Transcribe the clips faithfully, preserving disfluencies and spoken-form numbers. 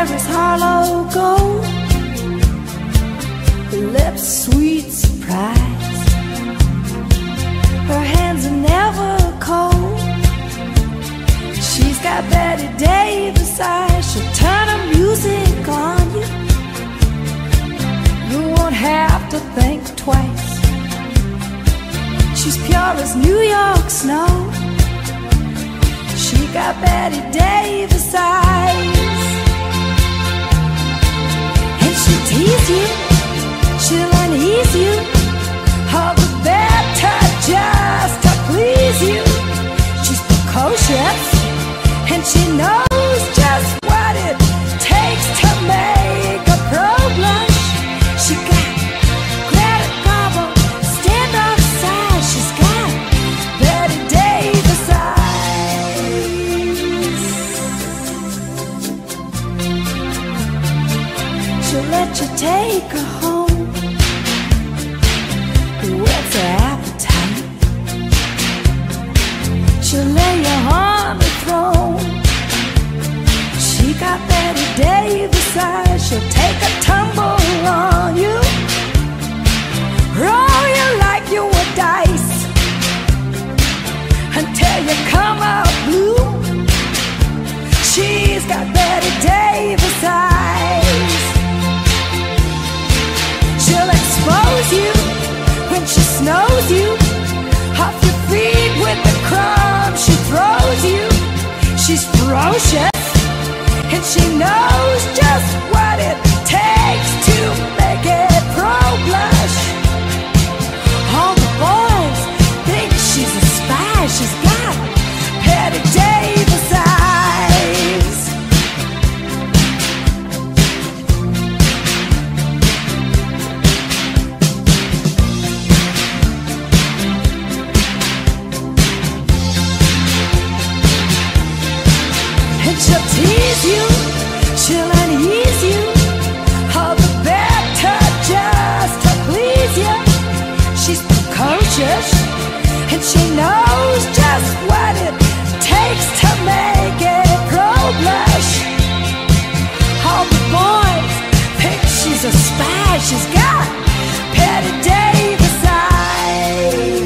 hair is hollow gold, her lips sweet surprise, her hands are never cold. She's got Betty Davis eyes, she'll turn her music on you. You won't have to think twice. She's pure as New York snow. She got Betty Davis eyes. And she'll tease you, she'll unease you, all the better just to please you. She's precocious, and she knows just what it takes to make a pro blush. She got credit karma, stand off side. She's got Betty Davis eyes. She'll let you take her home, whet's her appetite. She'll lay you on the throne. She got Betty Davis eyes. She'll take a tumble on you, roll you like you were dice, until you come out blue. She's got Betty Davis eyes. She'll expose you when she snows you, off your feet with the crumbs she throws you. She's ferocious, and she knows just what it takes to make it pro blush. All the boys think she's a spy. She's got Betty Davis eyes. And she'll tease you, she'll unease you, all the better just to please you. She's precocious, and she knows just what it takes to make it pro blush. All the boys think she's a spy. She's got Betty Davis eyes.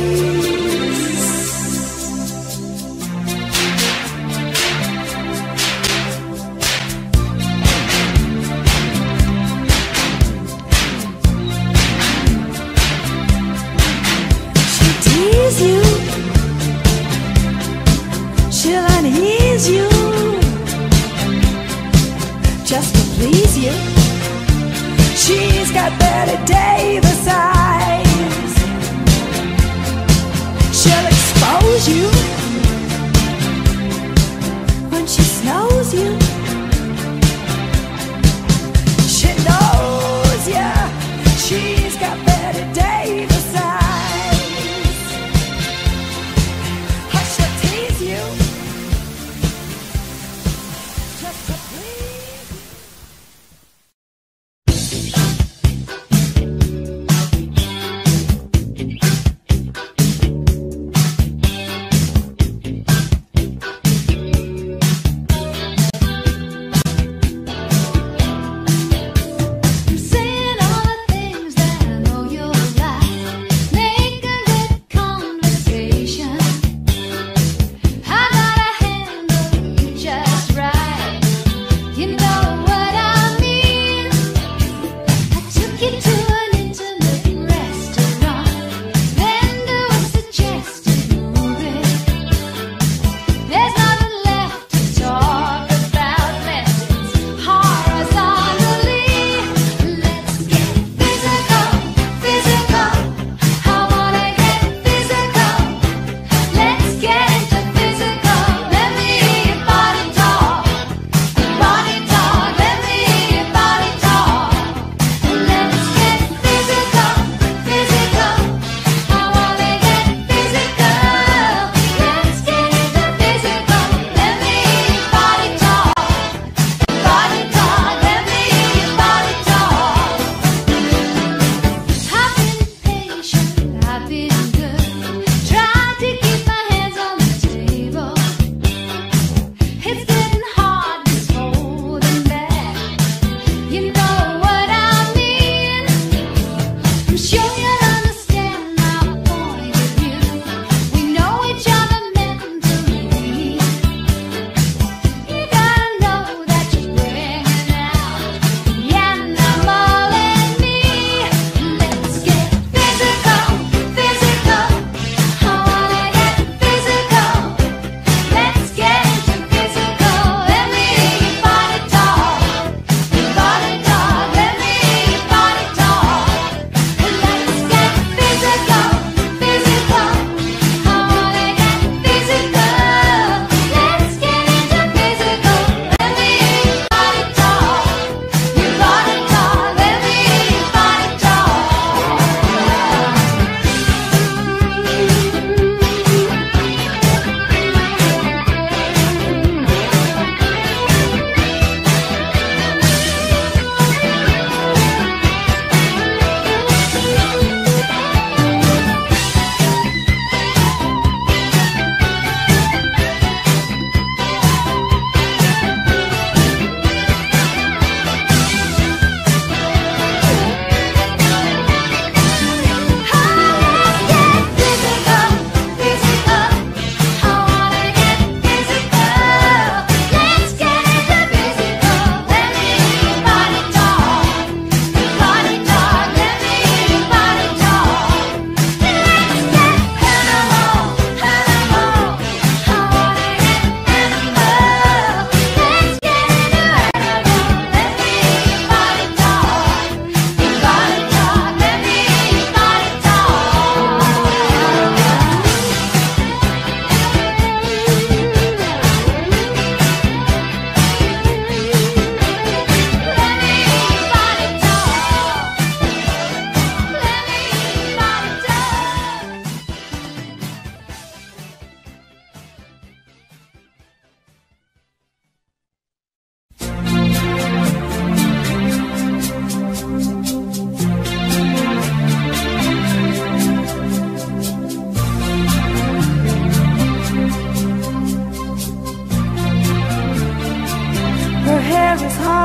You,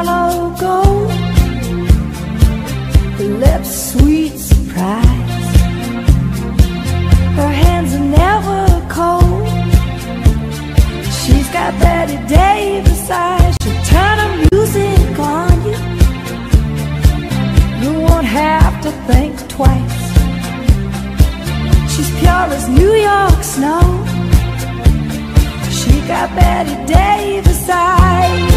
hollow gold, her lips sweet surprise, her hands are never cold. She's got Betty Davis eyes, she'll turn her music on you. You won't have to think twice. She's pure as New York snow. She got Betty Davis eyes.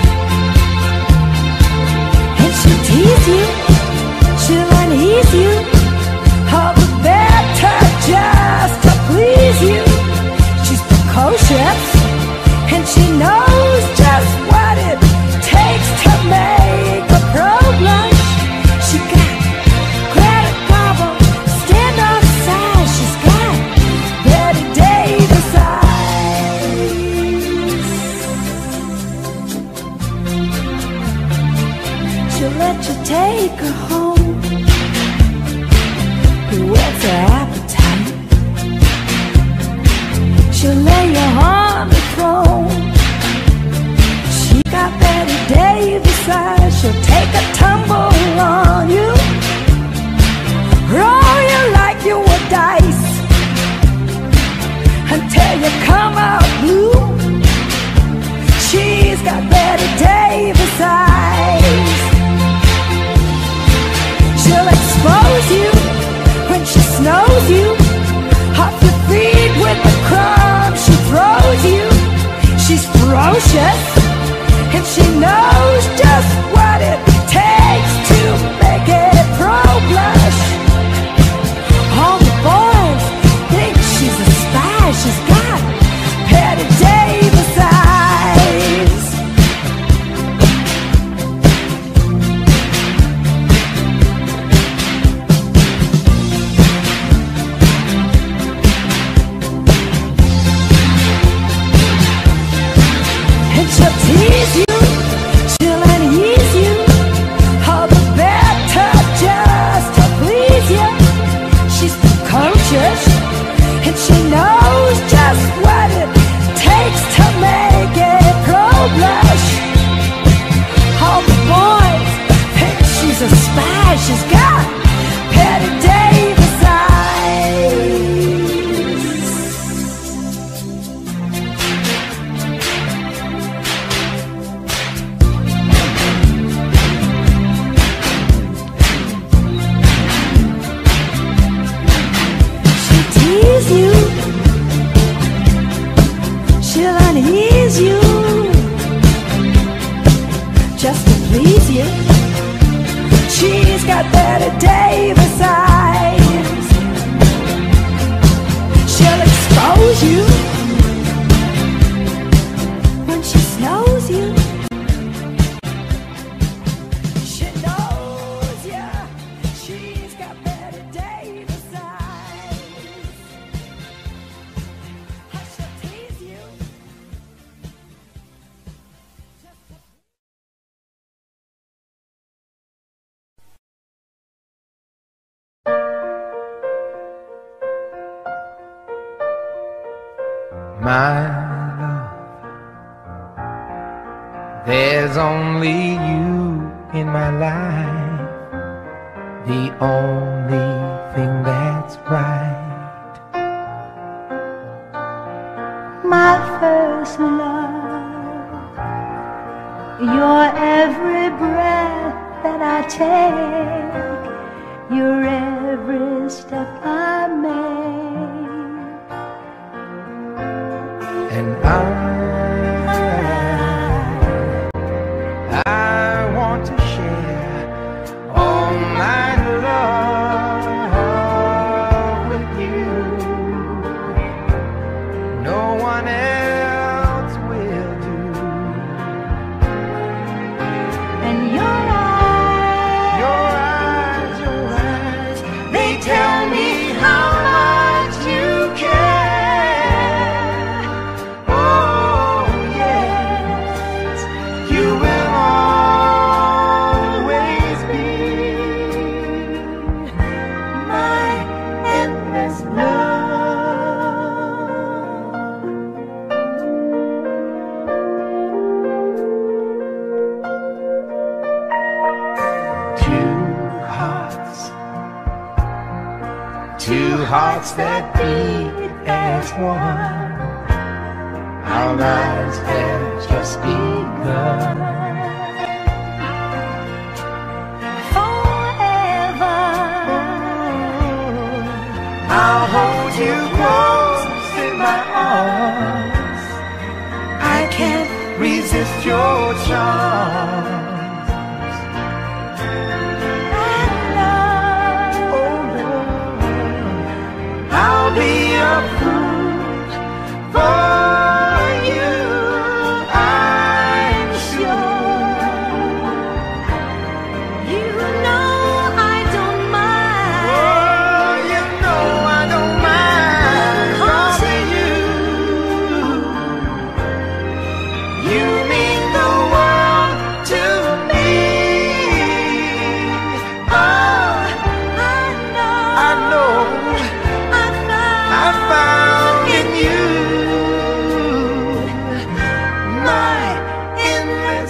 And she'll tease you, she'll unease you, all the better just to please you. She's precocious, and she knows just what it takes to make a pro blush. She got Greta Garbo, stand off side. She's got Betty Davis eyes. She'll let you take her home, whet's her appetite. She'll lay you on the throne. She got Betty Davis eyes. She'll take a tumble on you, roll you like you were dice, until you come out blue. She's got Betty Davis eyes. She'll expose you when she snows you, off your feet with the crumbs she throws you. She's ferocious, and she knows just what it takes to make it pro blush. All the boys think she's a spy. She's got Betty Davis eyes. And she'll tease you, she'll unease you, all the better just to please you. She's precocious, and she knows just what it takes to make it pro blush. All the boys think she's a spy. She's got Betty Davis eyes. She'll tease you, she'll unease you, just to please you. She's got Betty Davis eyes. She'll expose you when she snows you. She knows ya. She's got Betty Davis eyes. She'll tease you. My love, there's only you in my life, the only thing that's right. My first love, your every breath that I take, your every step I make. And I, I want to share all my love with you. No one else will do. And your eyes, Your eyes, your eyes, they tell me how much you care. Oh, hearts that beat as one. Our lives have just begun. Forever, I'll hold you close in my arms. I can't resist your charms. I'll be a fruit for you, I'm sure. you know I don't mind. Oh, you know I don't mind causing you. You mean the world to me. Oh, I know, I know. I found in you my endless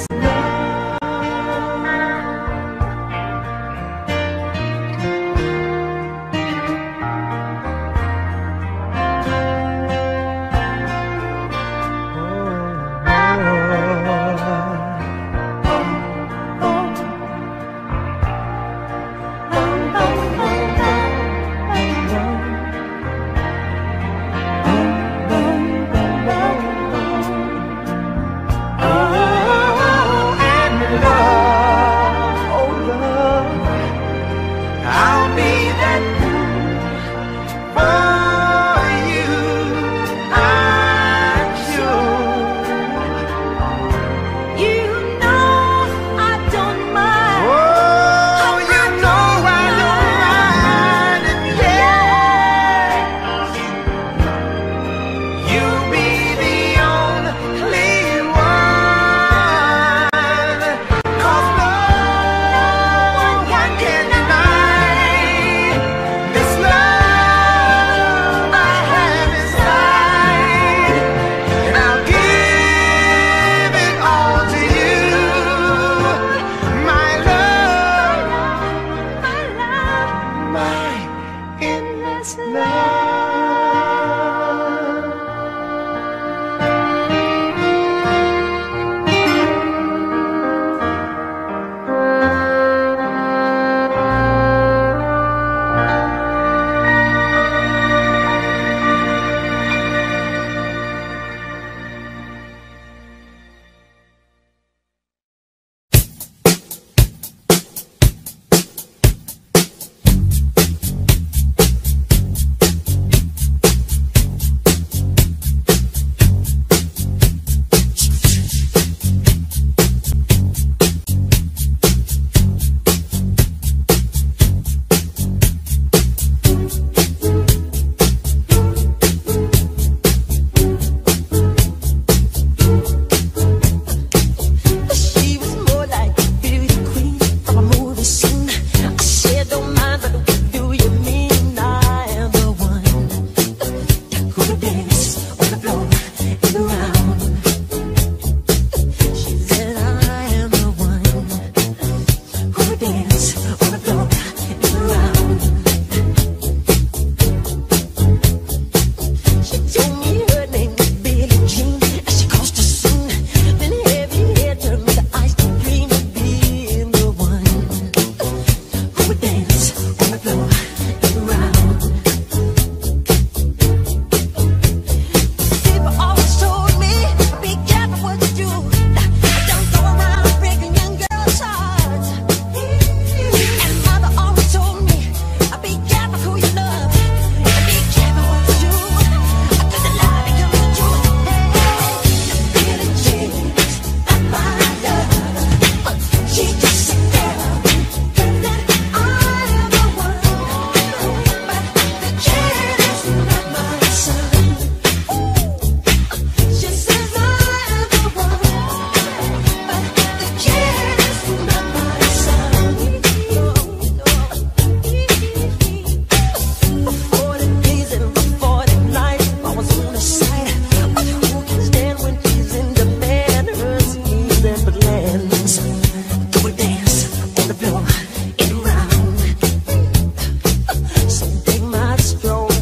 strong.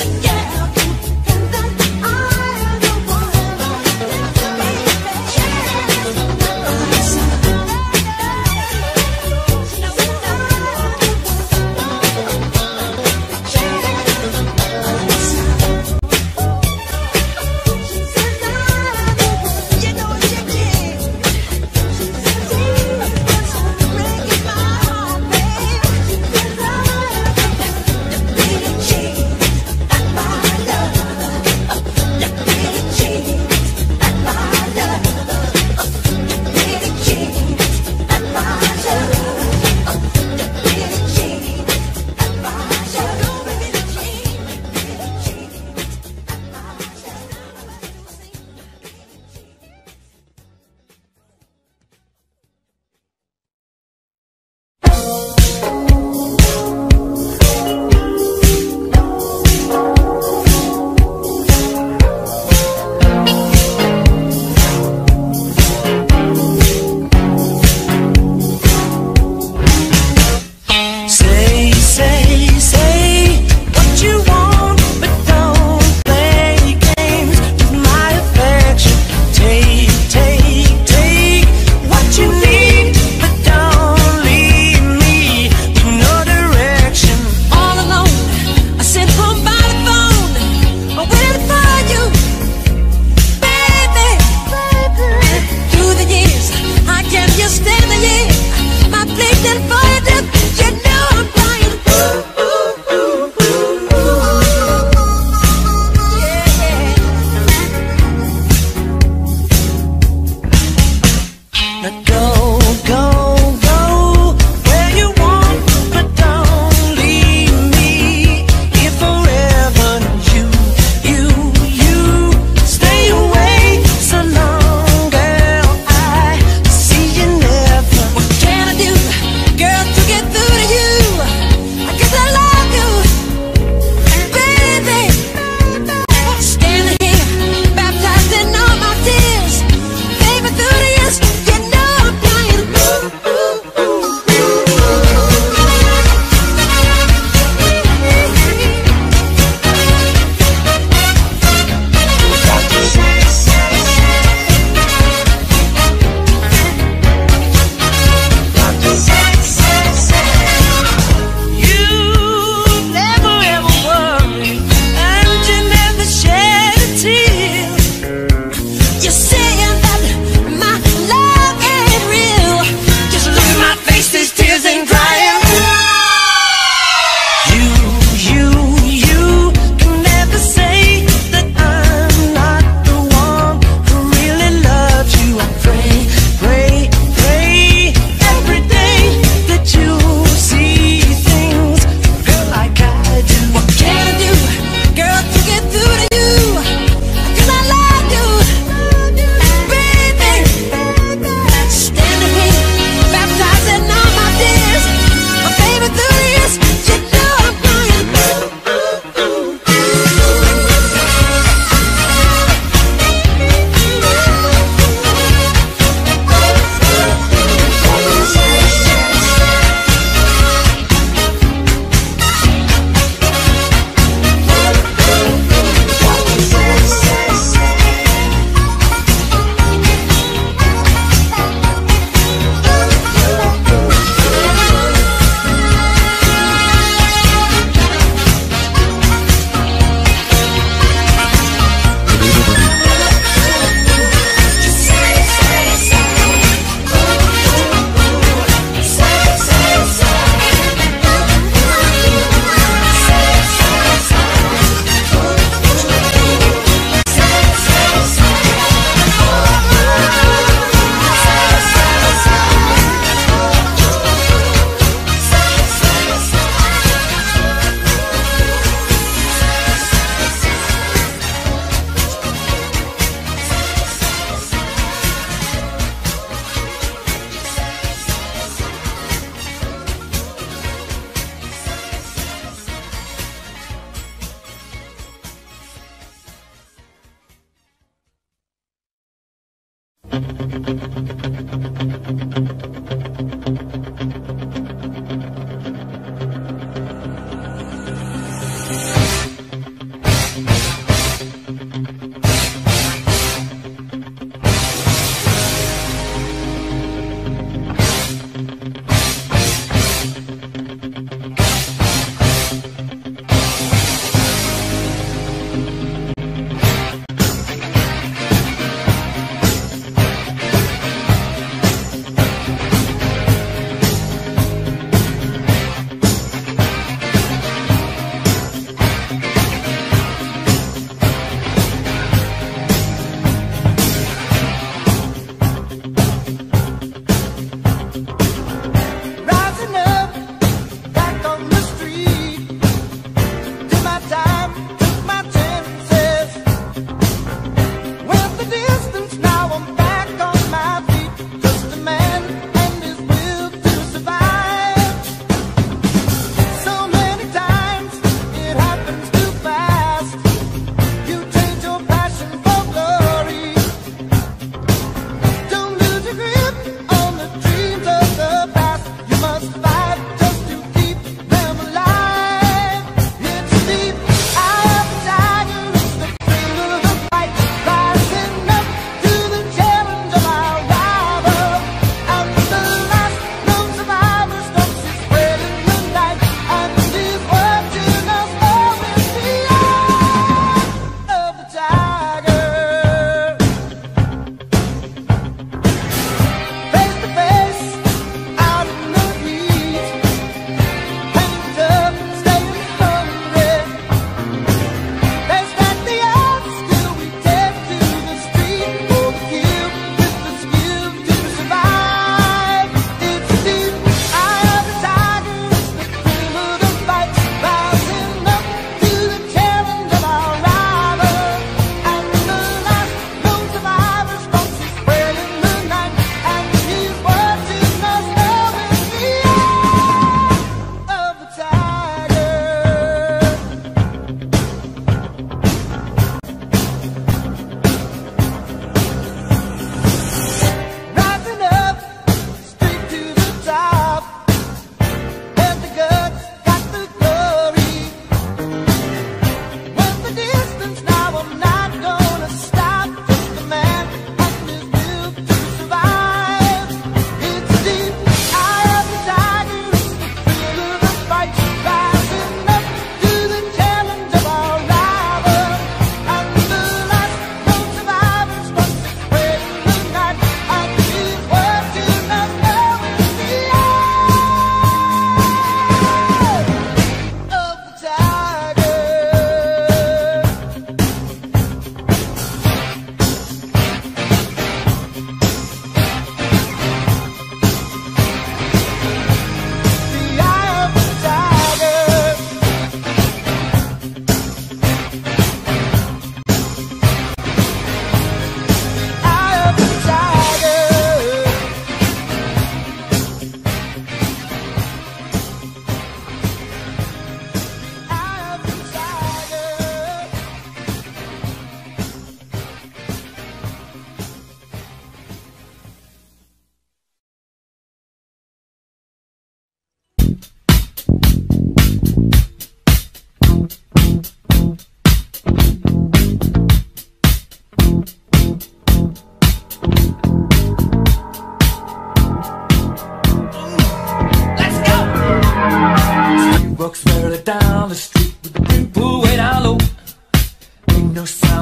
Bye.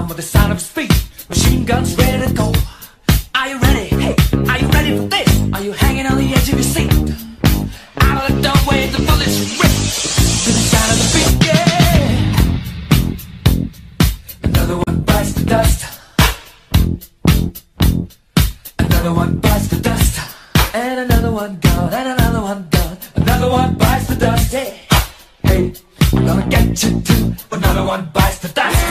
with the sound of his feet. Machine guns ready to go. Are you ready? Hey, are you ready for this? Are you hanging on the edge of your seat? Out of the doorway, the bullets rip to the sound of the beat. Yeah. Another one bites the dust. Another one bites the dust. And another one gone. And another one gone. Another one bites the dust. Hey, hey, I'm gonna get you too. Another one bites the dust.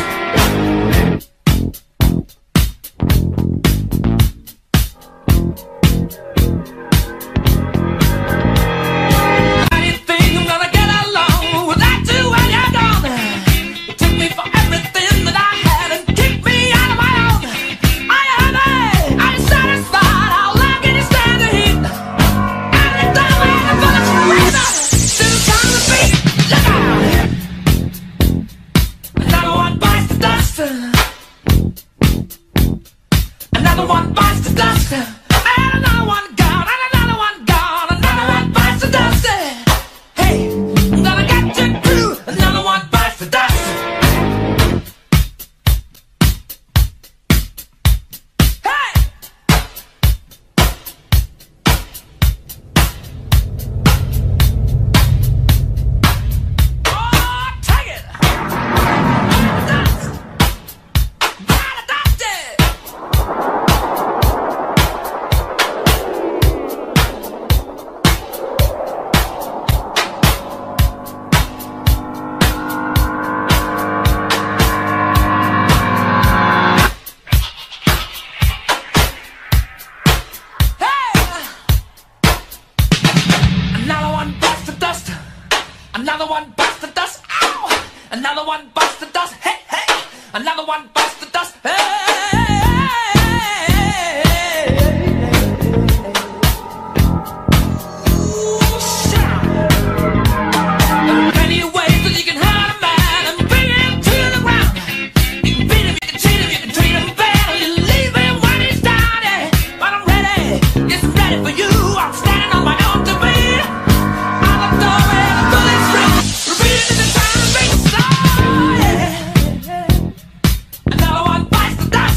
Another one bites the dust, and another one gone, and another one gone, another one bites the dust. Hey, I'm gonna get you too. Another one bites the dust. Hey, oh, take it. Dust. Gotta dust it. Another one bites the dust. Another one bites the dust. Ow! Another one bites the dust. Hey, hey! Another one bites the dust. Another one bites the dust.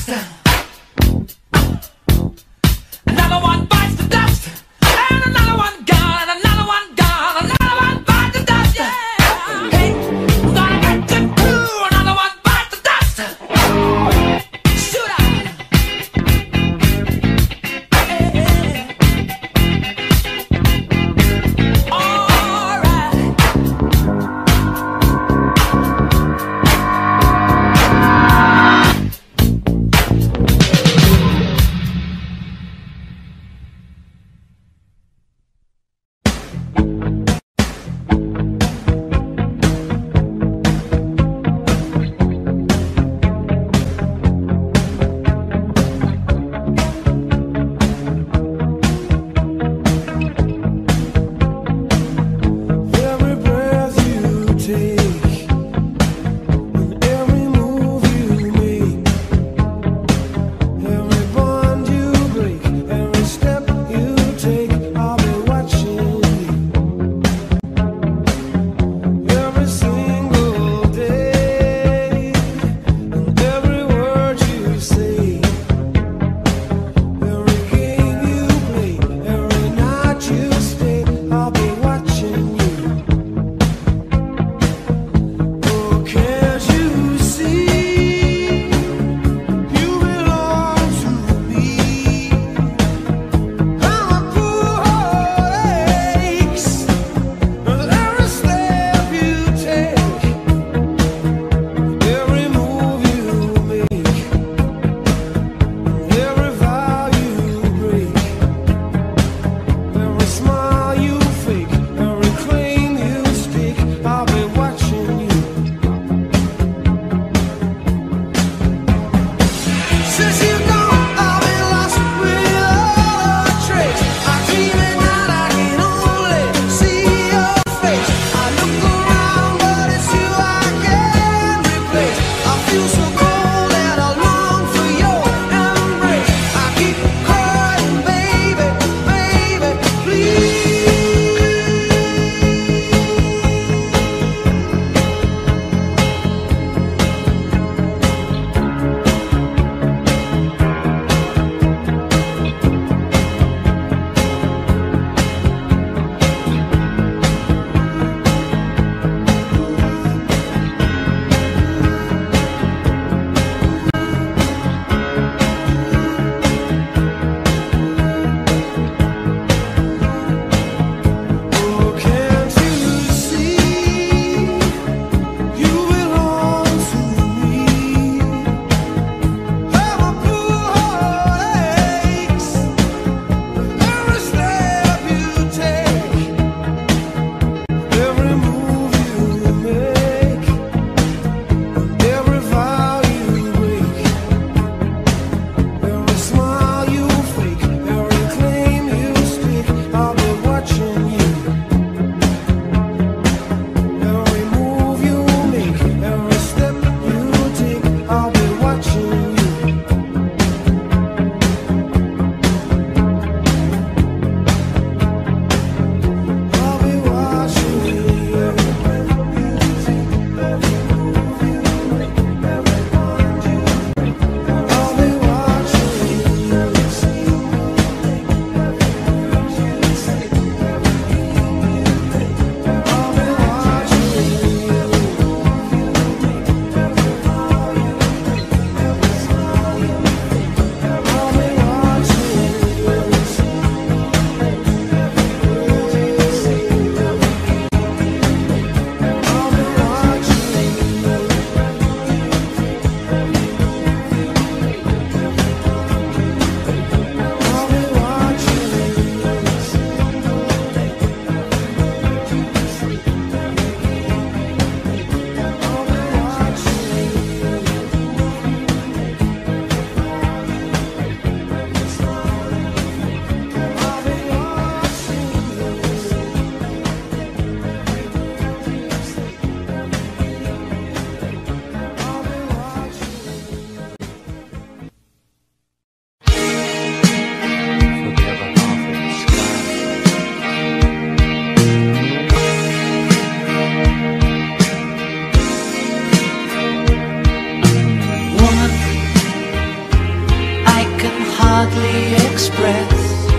hardly express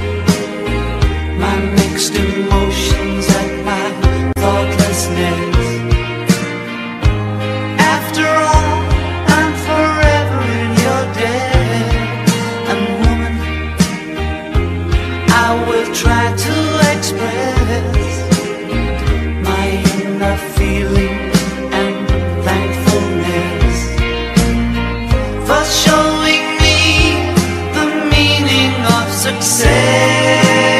my mixed emotions at my thoughtlessness. After all, I'm forever in your debt. And woman, I will try to express my inner feeling and thankfulness for showing me the meaning of success.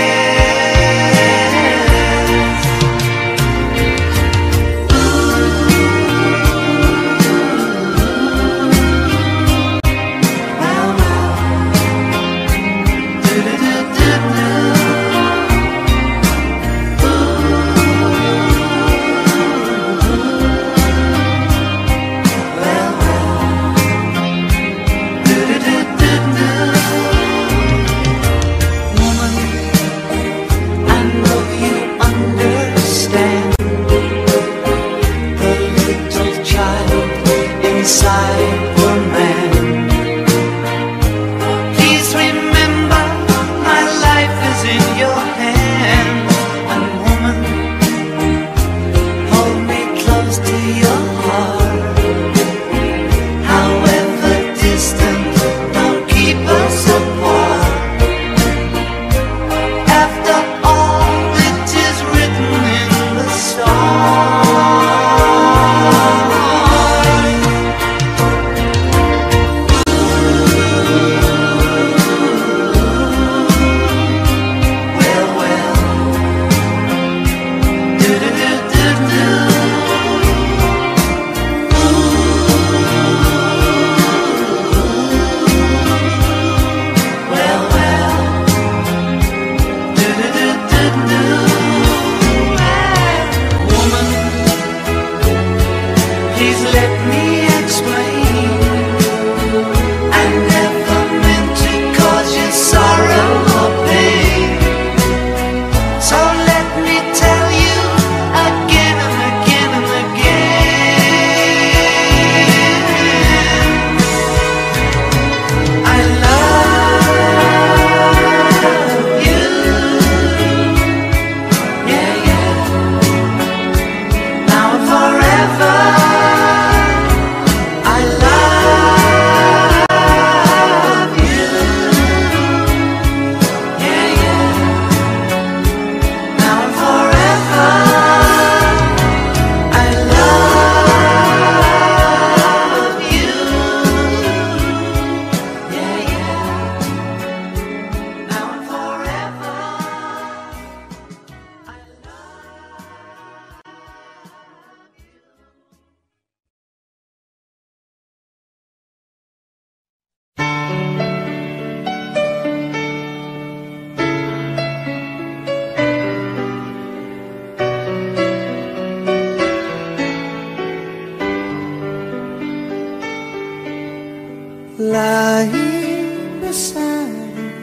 Lying beside you,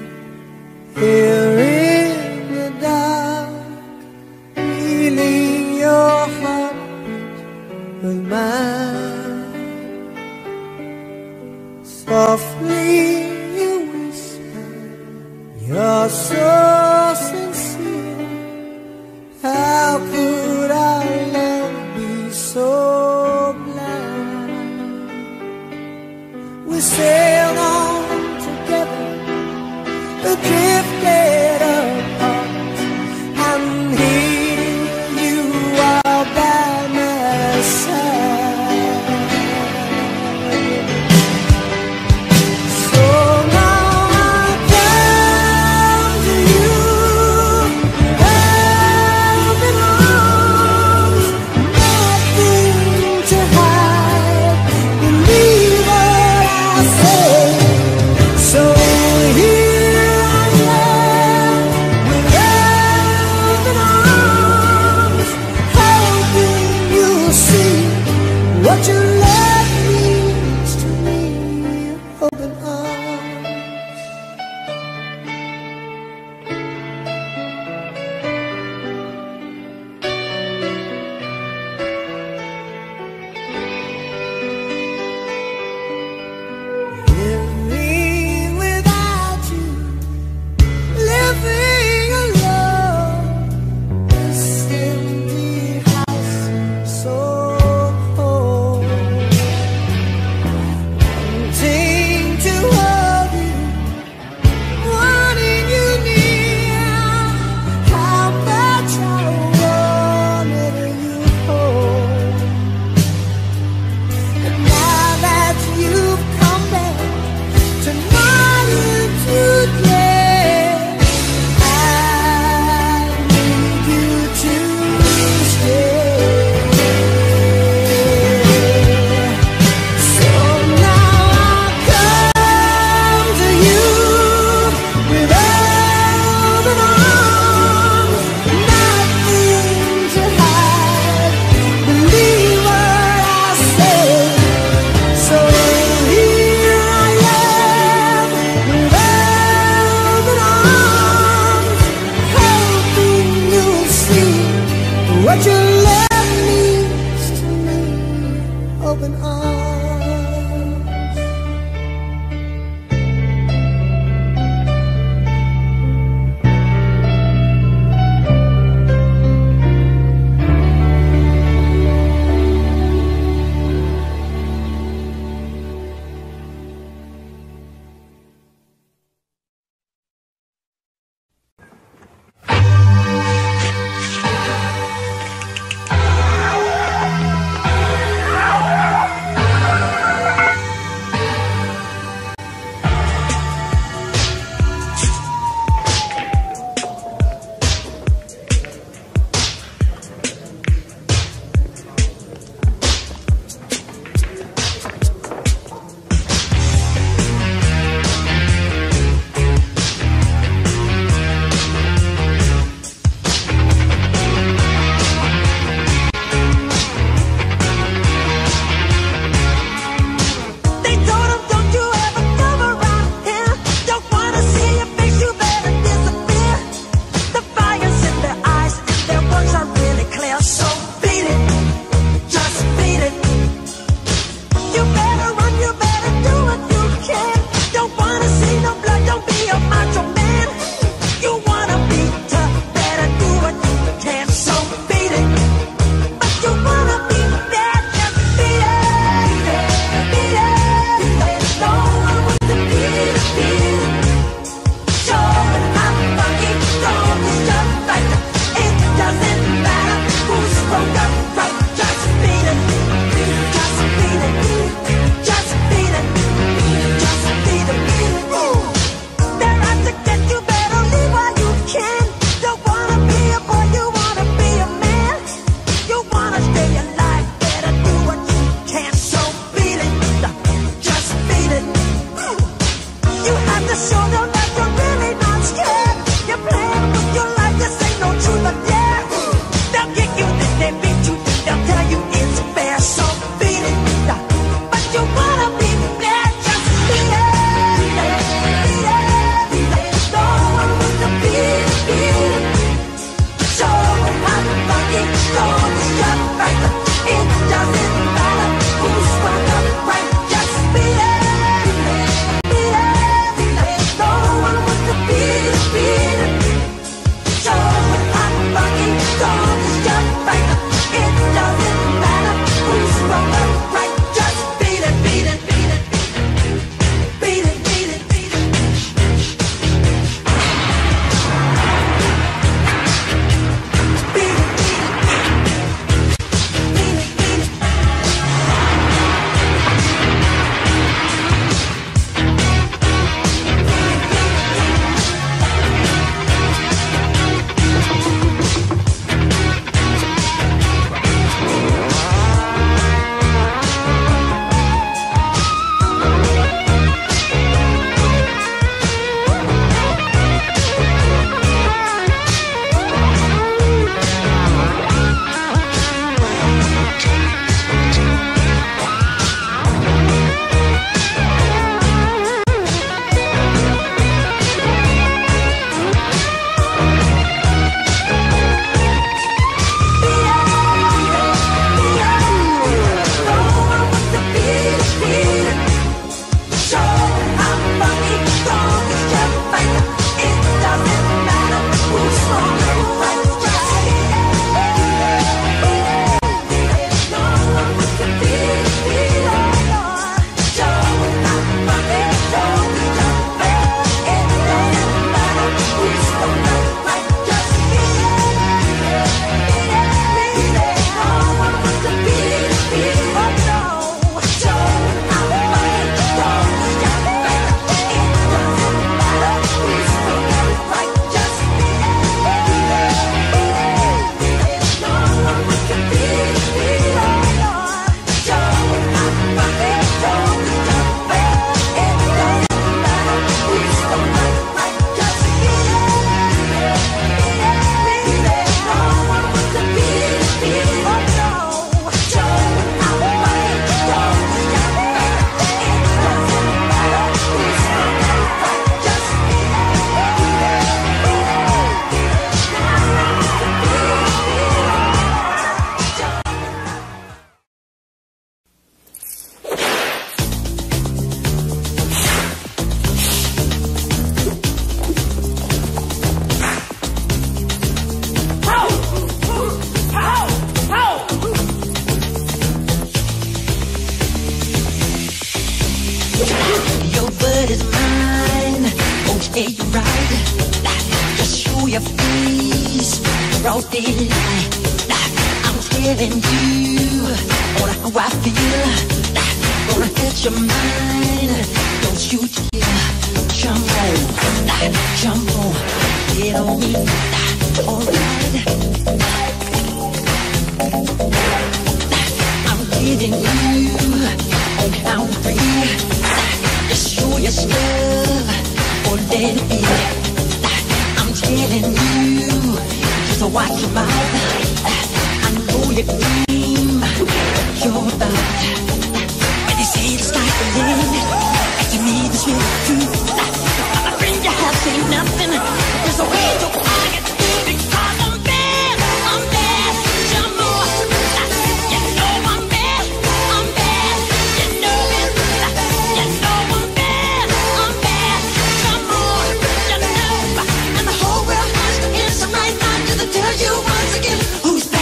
here in the dark, feeling your heartbeat with mine. Softly you whisper, you're so sincere. How could our love be so blind? We sailed on together, drifted apart, and here you are by my side. So now I come to you, open arms, nothing to hide. Believe what I say. Hey, you're right. Just show your face, broad daylight. I'm telling you on how I feel. Gonna get your mind. Don't you dare jump on, jump on, get on me. Alright. I'm getting you on count three. Just show your stuff or let it be. I'm telling you, just watch your mouth. I know you dream you're about. When they say the sky's the limit, and to me this will be true. My friend, you have seen nothing. There's a way to find it. Because I'm bad, I'm bad, some more. You know I'm bad, I'm bad, you know it. You know I'm bad, I'm bad, some more. You know, and the whole world has to answer right now to tell you once again who's bad.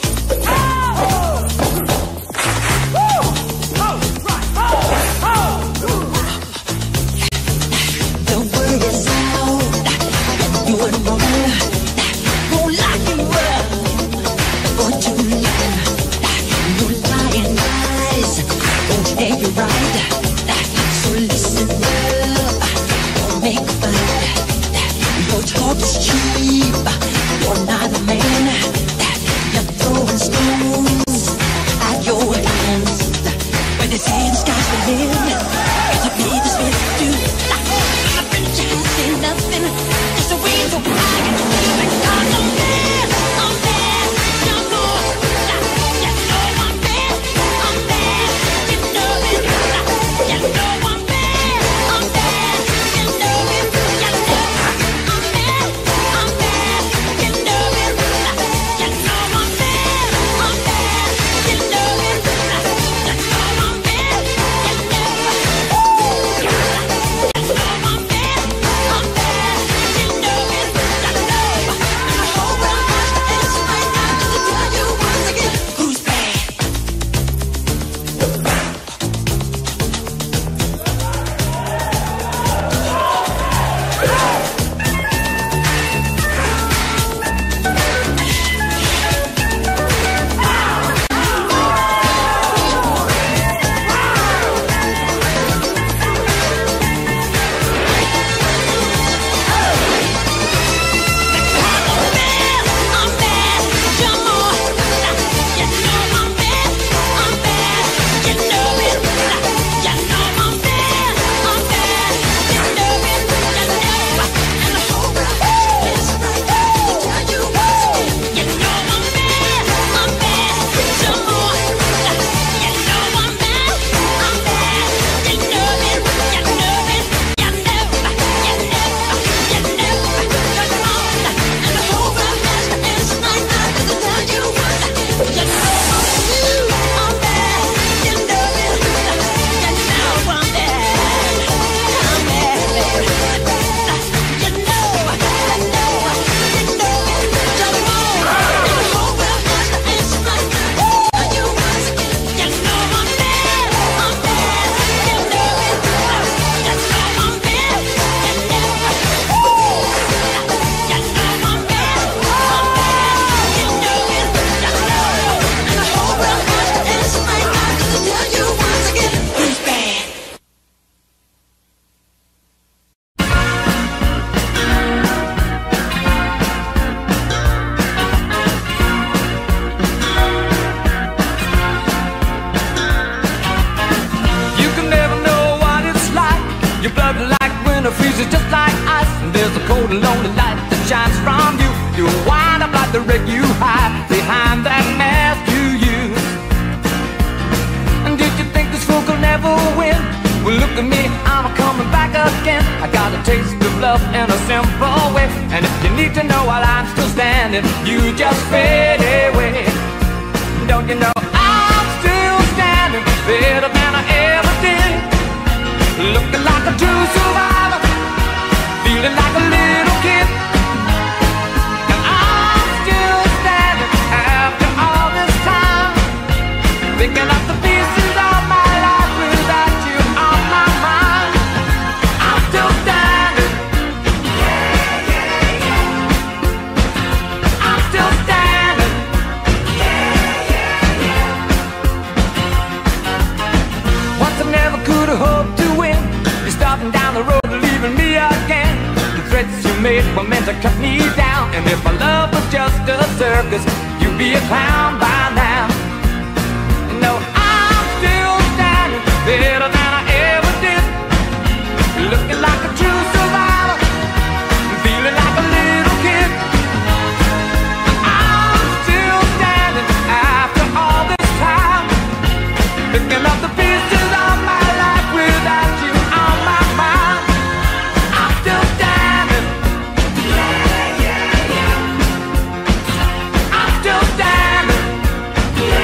The word is out, you and wrong. Won't lock you up for too long. You lying eyes won't tell you right. So listen up, don't make a fight. Your talk is cheap, you're not a man. You're throwing stones at your hands. When they say the sky's the limit, to me this will do. I bet you have seen nothing. Just a way to hide it. Because I'm bad, I'm bad, you know. You know I'm bad, I'm bad, you know it. You know I'm bad, I'm bad, you know it. You know I'm bad, I'm bad, you know it. You know I'm bad, I'm bad, you know it. You know I'm bad, you know it. You know I'm bad, I'm bad, you know it. You know, and the whole world has to answer right now to tell you once again who's bad. I'm bad, some more. You know I'm bad, I'm bad, you know it. You know I'm bad, I'm bad, you know it. You know, and the whole world has to answer right now to tell you once again. You know I'm bad, I'm bad, some more. You know I'm bad, I'm bad, you know it. You know it, you know, you know, you know, you're wrong. And the whole world has to answer right now to tell you once again. You know I'm bad, you know it. You know I'm bad, I'm bad, baby. You know, you know, you know it. You're wrong. And the whole world has to answer right now to tell you once again. You know I'm bad, I'm bad, you know it. You know I'm bad, you know it. You know I'm bad, I'm bad, you know it. You know, and the whole world has to answer right now to tell you once again who's bad. You can never know what it's like. Your blood like winter freezes just like ice. And there's a cold and lonely light that shines from you. You wind up like the wreck you hide behind that mask you use. And did you think this fool could never win? Well, look at me, I'm coming back again. I got a taste of love in a simple way. And if you need to know while I'm still standing, you just fade away. Don't you know I'm still standing better than I ever did? Looking like a true survivor, feeling like a little kid. And I'm still standing after all this time, picking up the pieces of my life without you on my mind. I'm still standing trick were meant to cut me down. And if our love was just a circus, you'd be a clown by now. No, I'm still standing better than I ever did, looking like a true survivor, feeling like a little kid. I'm still standing after all this time, picking up the pieces of my life without you on my mind. I'm still standing. Yeah, yeah, yeah. I'm still standing. Yeah,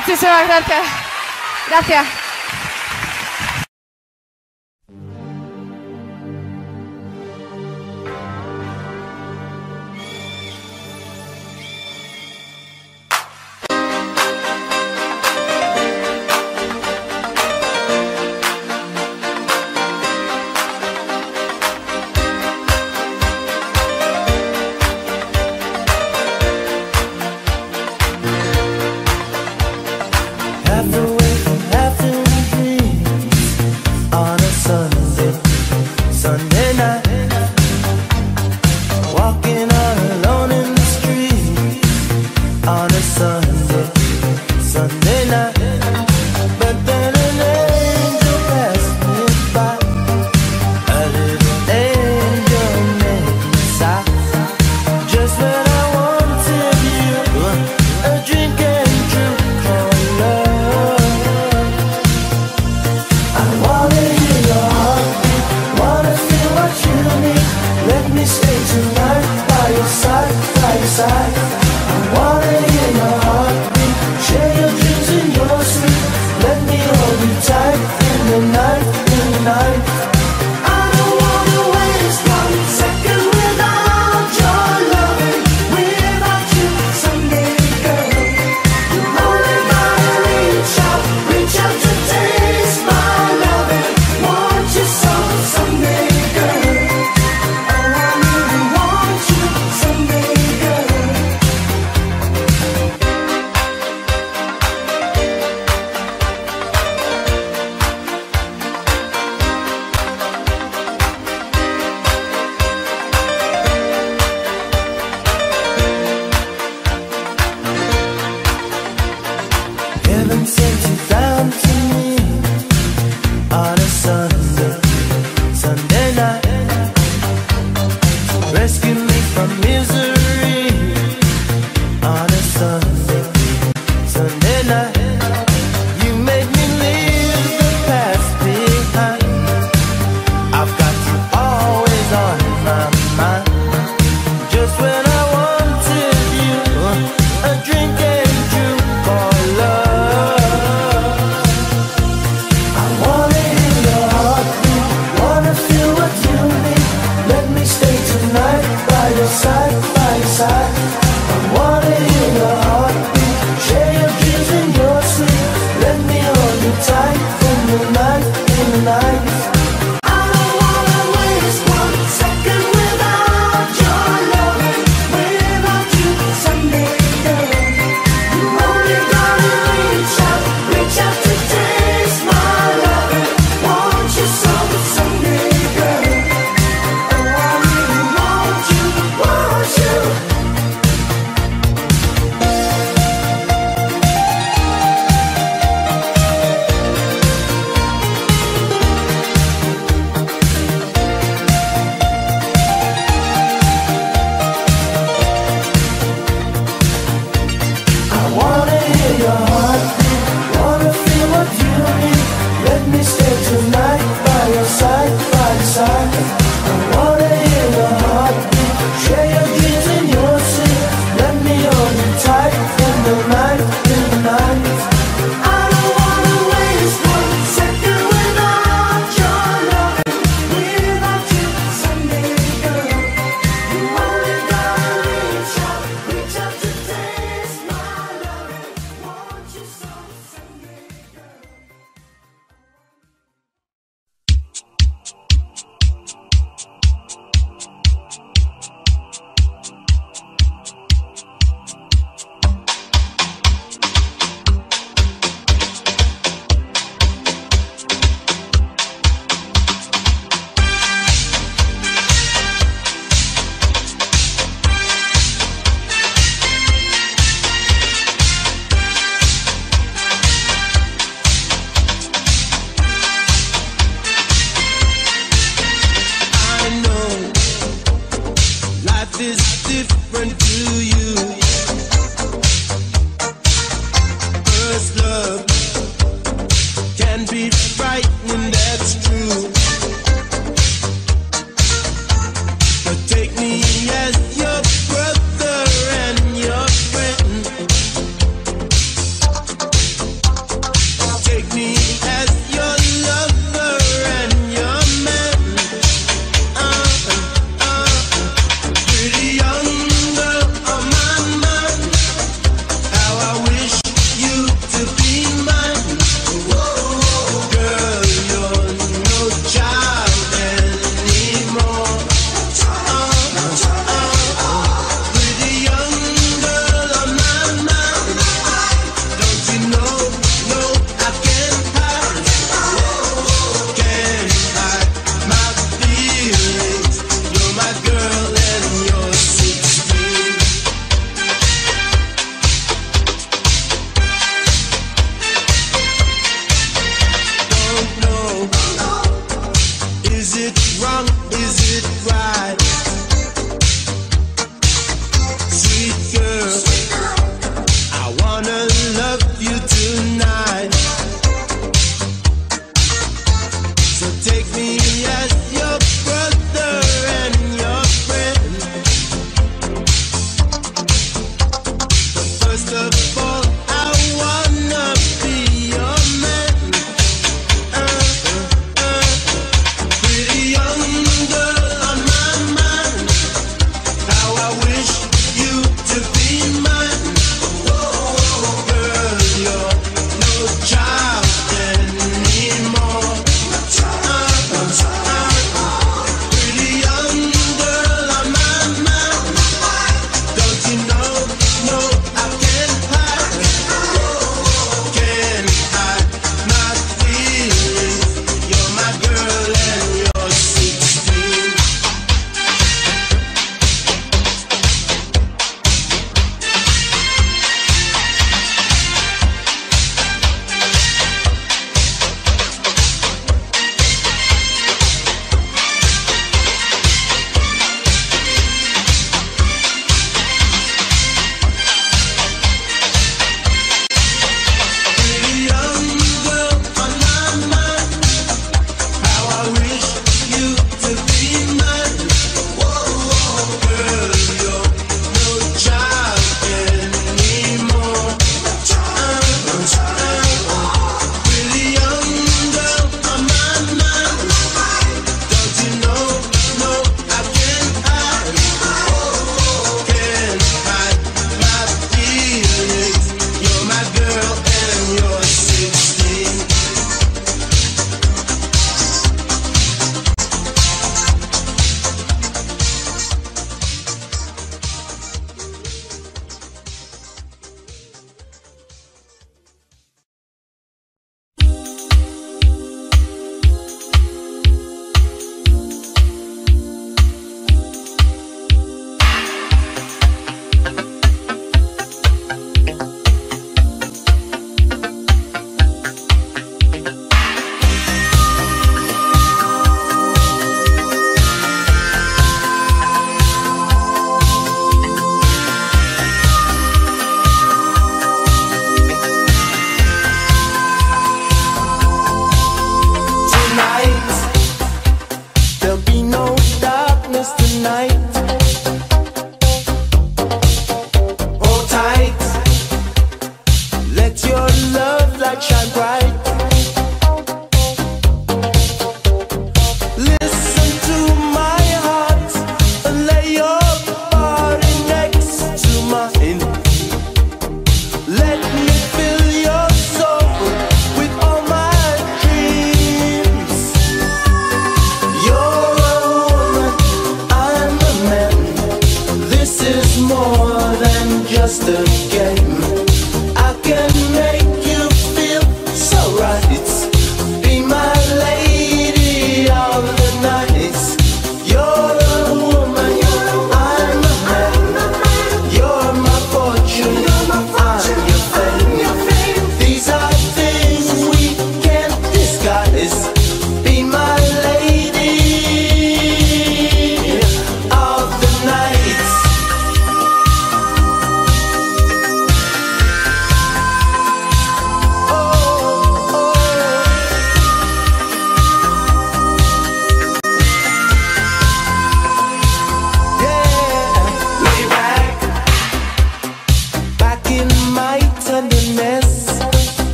Muchísimas gracias. Gracias.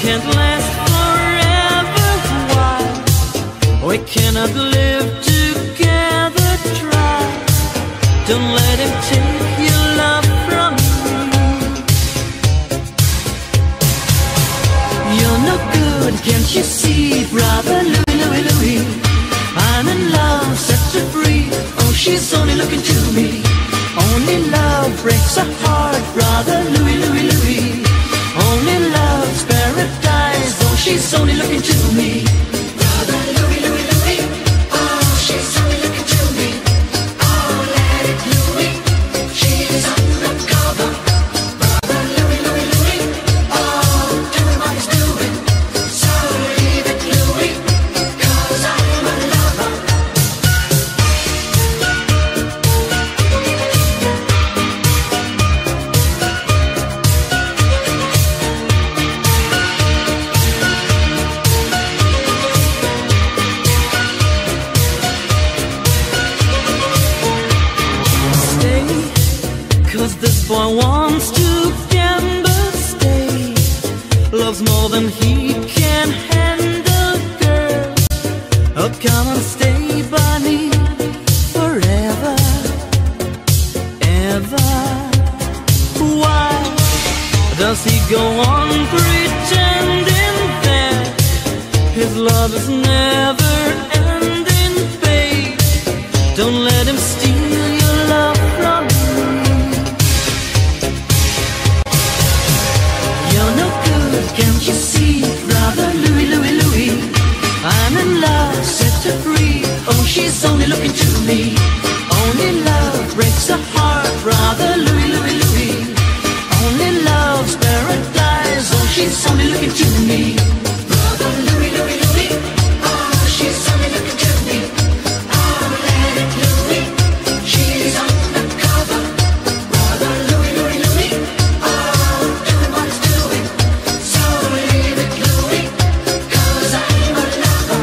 can't last forever. Why? We cannot live together. Try. Don't let him take your love from me. You're no good, can't you see, brother Louie, Louie, Louie? I'm in love, set her free. Oh, she's only looking to me. Only love breaks a heart, brother Louie, Louie, Louie. Only love's paradise. Oh, she's only looking to me. Brother Louie, Louie, Louie. Oh, she's only looking to me. Oh, let it Louie. She's undercover. Brother Louie, Louie, Louie. Oh, doing what he's doing. So leave it Louie, 'cause I'm a lover. This boy wants to gamble, stay. Loves more than he can handle, girl. Oh, come and stay by me forever, ever. Why does he go on pretending that his love is never ending, babe? Don't let him steal your love from me. Can't you see, brother Louie, Louie, Louie? I'm in love, set her free. Oh, she's only looking to me. Only love breaks a heart, brother Louie, Louie, Louie. Only love's paradise. Oh, she's only looking to me. Brother Louie, Louie, Louie. Oh, she's only looking to me. Oh, let it Louie. She's undercover. Brother Louie, Louie, Louie. Oh, doing what he's doing. Leave it Louie, 'cause I'm a lover.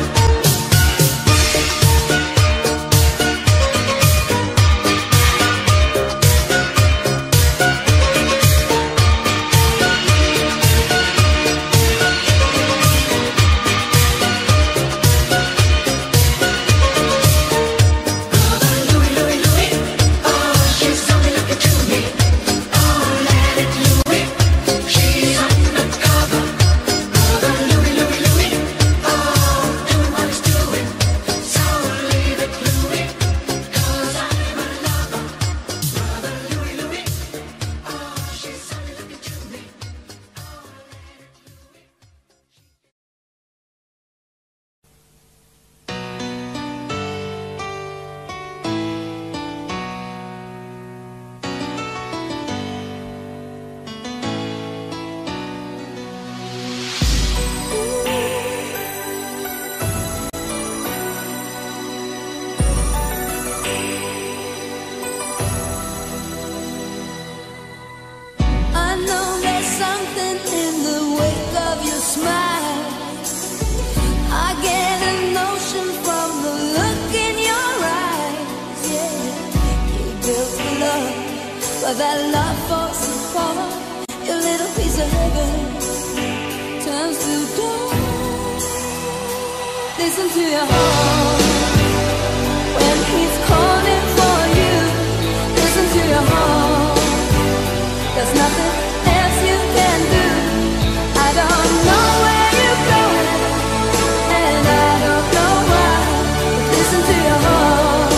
But that love falls apart. Your little piece of heaven turns to gold. Listen to your heart when he's calling for you. Listen to your heart. There's nothing else you can do. I don't know where you're going, and I don't know why. But listen to your heart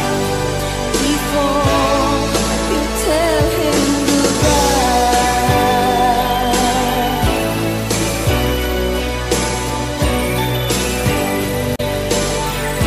before you tell him goodbye.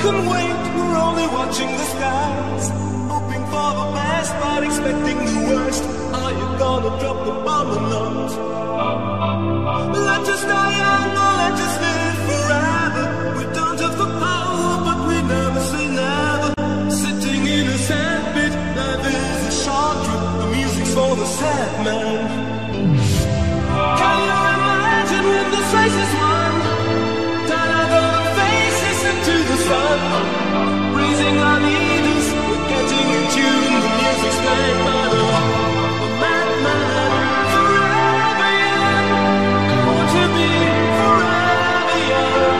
can wait, we're only watching the skies, hoping for the best but expecting the worst. Are you gonna drop the bomb or not? Let us die young or let us live forever. We don't have the power but we never say never. Sitting in a sad pit, life is a short trip. The music's for the sad man. Can you imagine when this race is won? Turn out all the faces into the sun, praising our leaders, we're getting in tune. The music's playing by the, the madman. Forever young, I want to be forever young.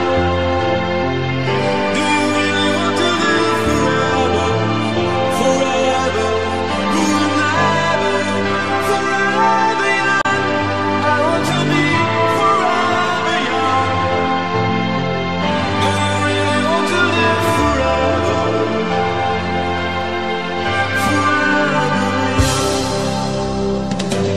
Do you really want to live forever? Forever, forever, forever young. I want to be forever young. Do you really want to live forever? Forever young.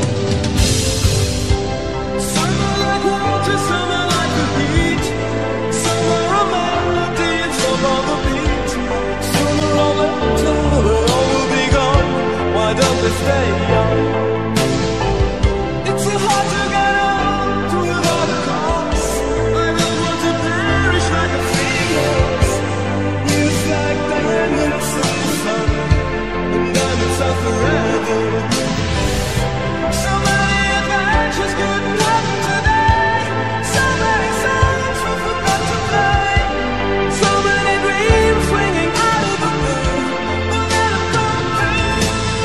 Some are like water, some are like the heat. Some are a melody and some are the beat. Some are all that but all will be gone. Why don't they stay young? It's so hard to get old without a cause. I don't want to perish like a phoenix. It's like diamonds in the sun, and diamonds are forever. So many adventures couldn't happen today. So many songs we forgot to play. So many dreams swinging out of the blue. We'll let 'em come true.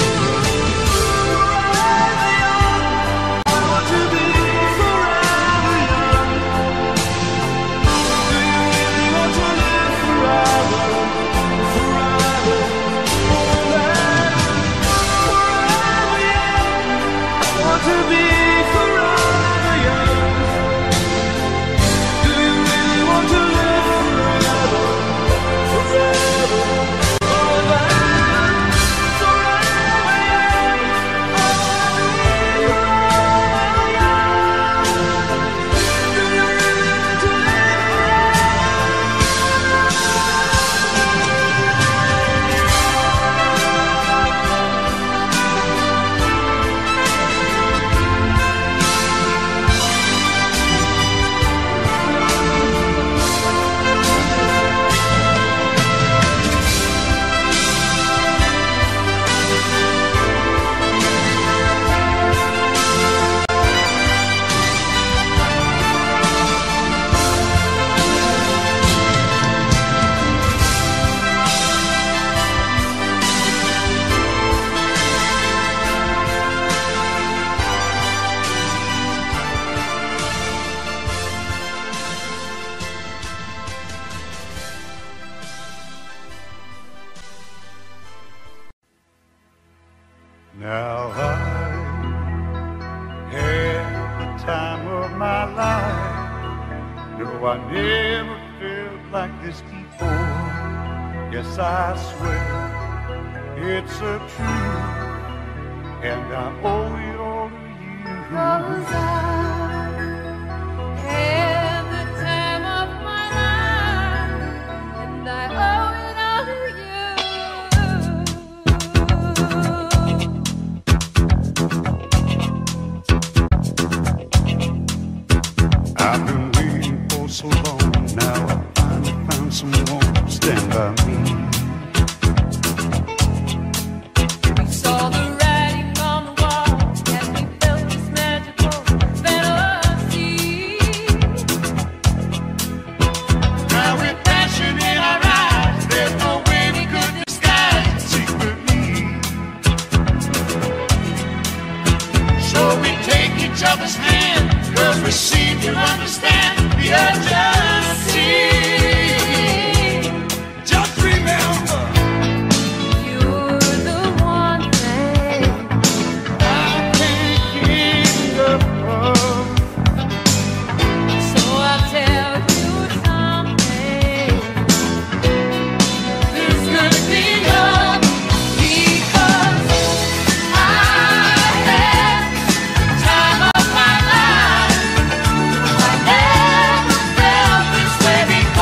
Forever young, I want to be forever young. Do you really want to live forever? Forever, forever, forever young. I want to be forever young. Do you really want to live forever? Forever, forever, forever young. I want to be forever young. Do you really want to live Now I had the time of my life. No, I never felt like this before. Yes, I swear it's a truth, and I owe it all to you. 'Cause I had the time of my life, and I owe it all to you. I've been waiting for so long. Now I finally found someone to stand by me. We saw the writing on the wall as we felt this magical fantasy. Now with passion in our eyes, there's no way we could disguise it secretly. So we take each other's hand, 'cause we seem to understand the urgency. Just remember, You're the one thing I can't get enough of. so I'll tell you something. There's gonna be love, Because I had the time of my life. I never felt this way before.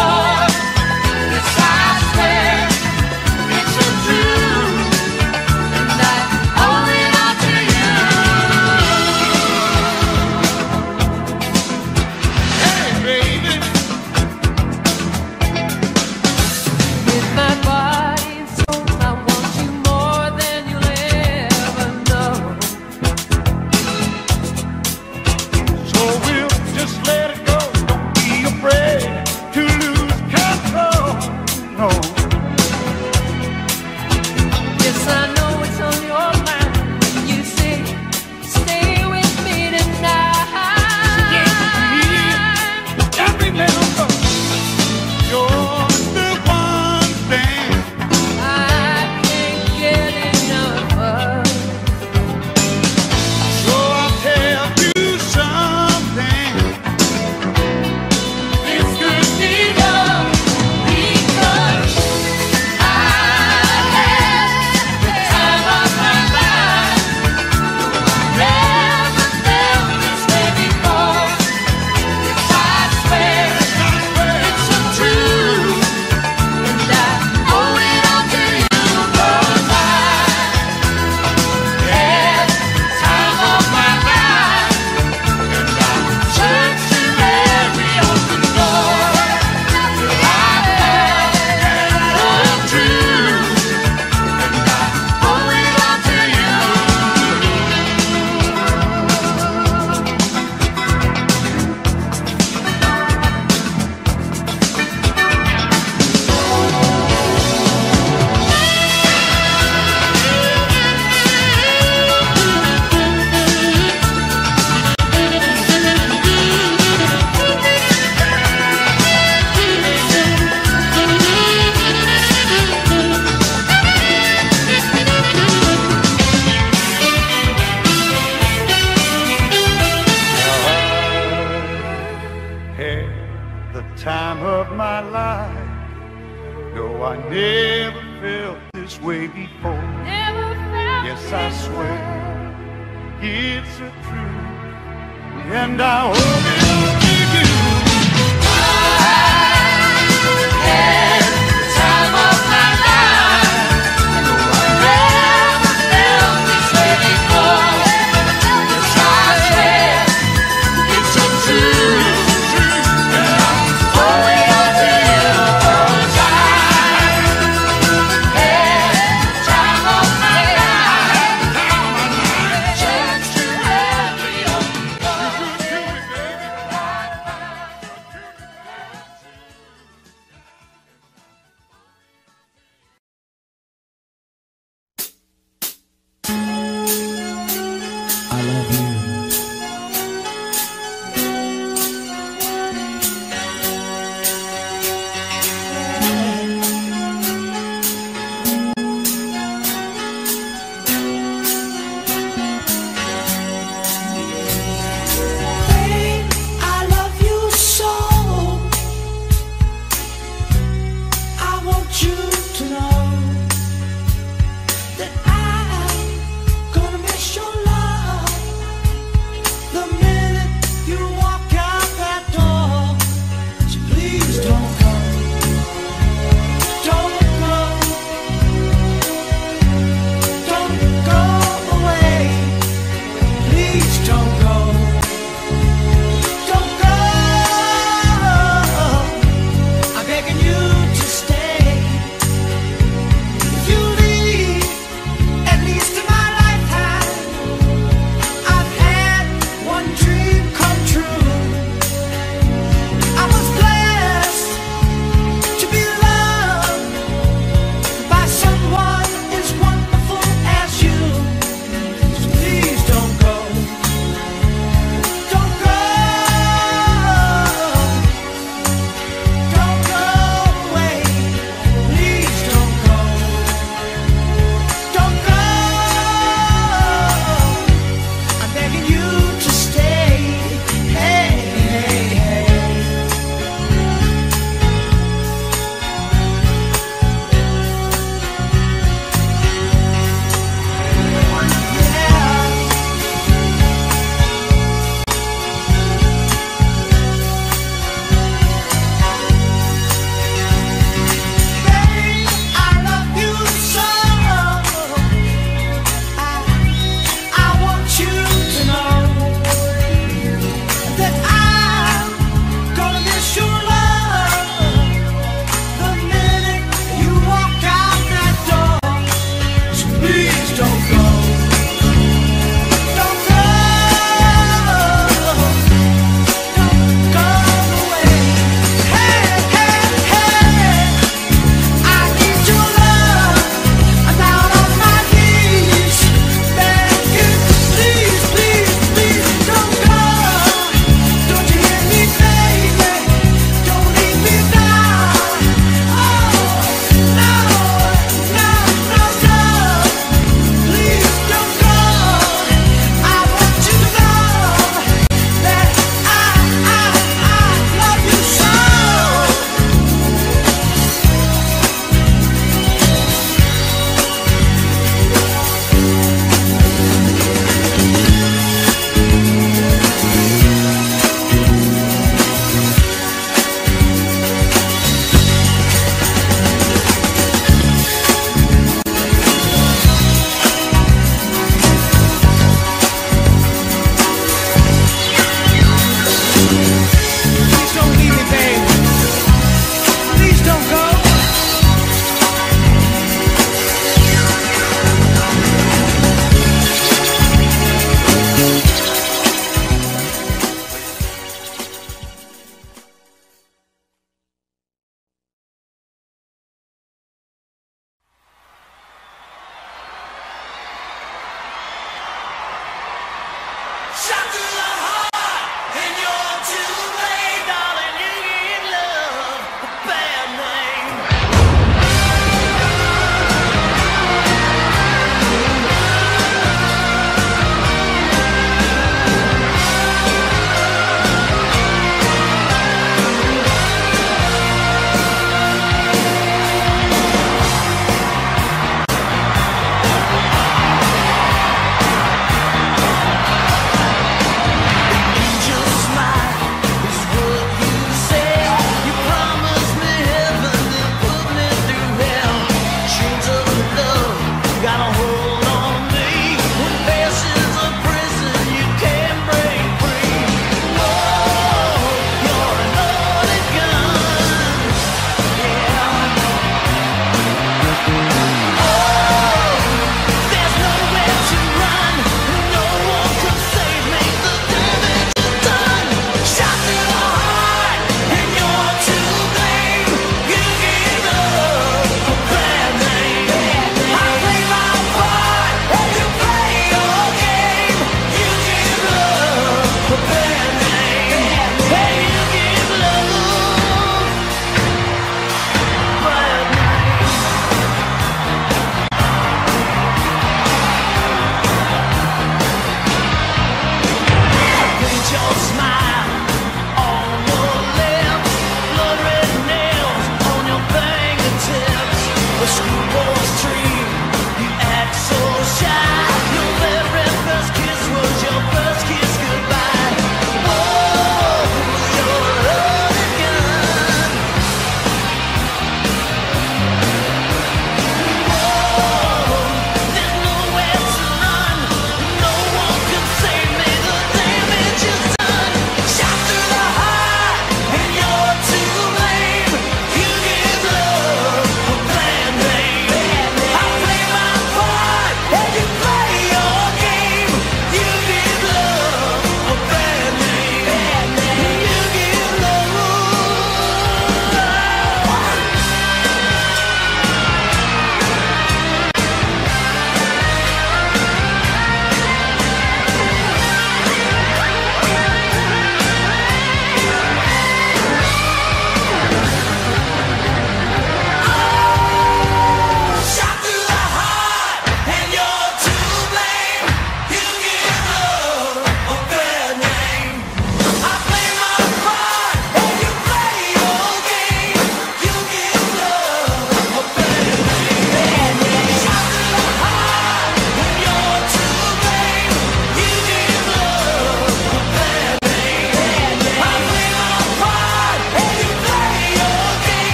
way before. Never felt Yes, I this swear way. it's the truth, and I hope it'll keep you.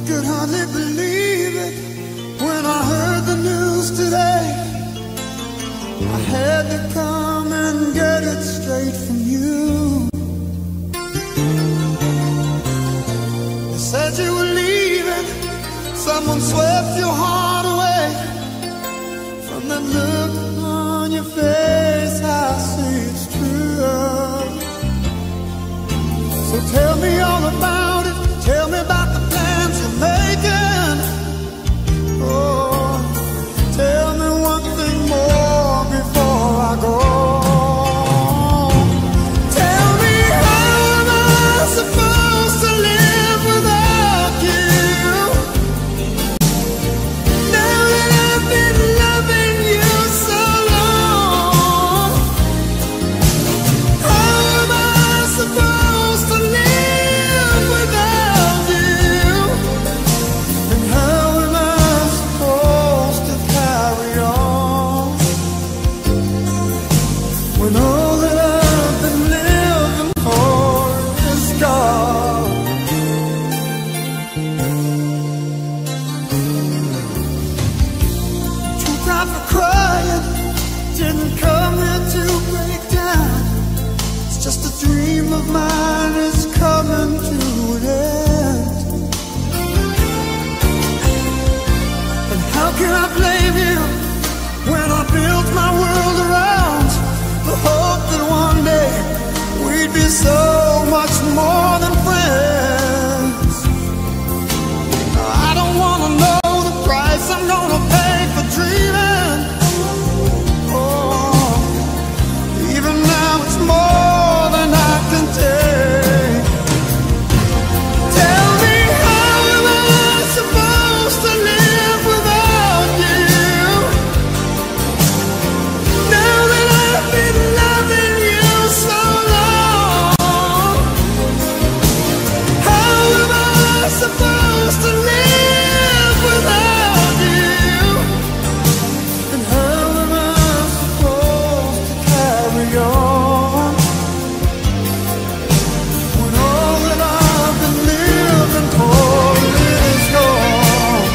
could hardly believe it when I heard the news today. I had to come and get it straight from you. You said you were leaving, someone swept your heart away. From that look on your face, I see it's true. So tell me all about it, tell me about the plans you're making. Oh, tell me one thing more before I go. Tell me, how am I supposed to live without you? Now that I've been loving you so long, how am I supposed to live without you? And how am I supposed to carry on when all that I've been living for is gone? Too proud for crying, didn't come here to break down. It's just a dream of mine is coming to an end. And how can I blame you when I built my world around the hope that one day we'd be so much more than friends? I don't wanna know the price I'm gonna pay for dreaming. Oh, even now it's more than I can take. Tell me, how am I supposed to live without you? Now that I've been loving you so long, how am I supposed to live without you? And how am I supposed to carry on when all that I've been living for is gone?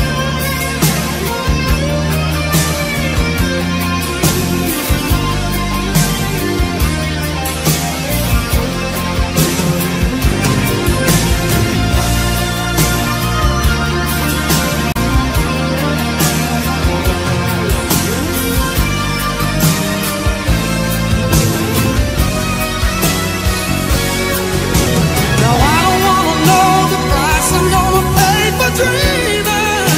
Now I don't wanna know the price I'm gonna pay for dreaming.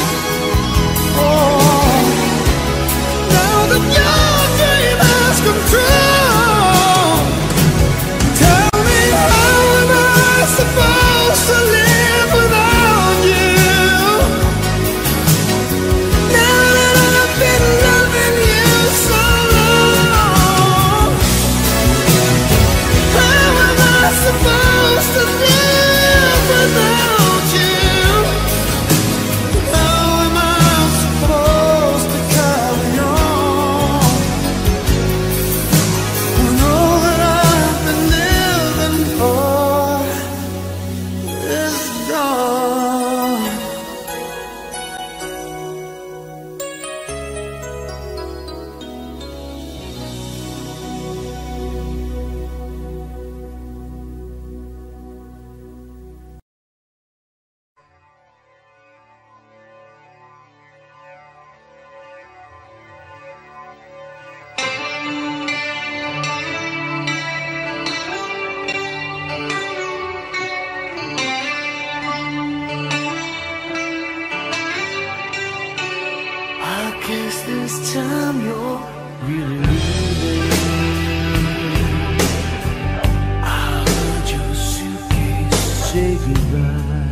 Oh, now that your dream has come true, tell me, how am I supposed to live without you? Now that I've been loving you so long, how am I supposed to live without you? How am I supposed to carry on when all that I've been living for is gone? I guess this time you're really leaving. I heard your suitcase say goodbye.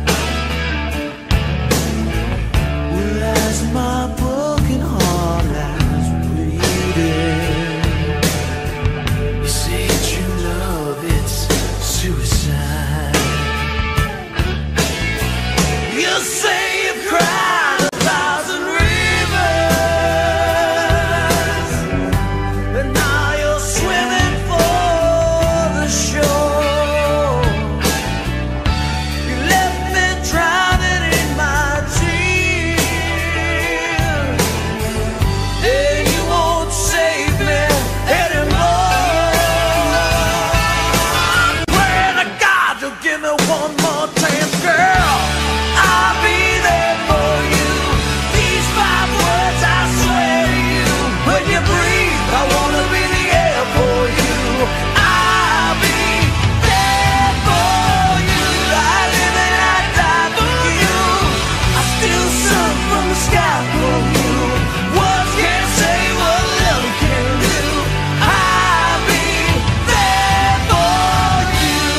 Well, as my broken heart lies bleeding, you say true love, it's suicide. You say you've cried a thousand rivers, but now you're swimming for the shore. You left one more chance, girl. I'll be there for you. These five words I swear to you. When you breathe, I wanna be the air for you. I'll be there for you. I live and I die for you. I steal sun from the sky for you. Words can't say what love can do. I'll be there for you.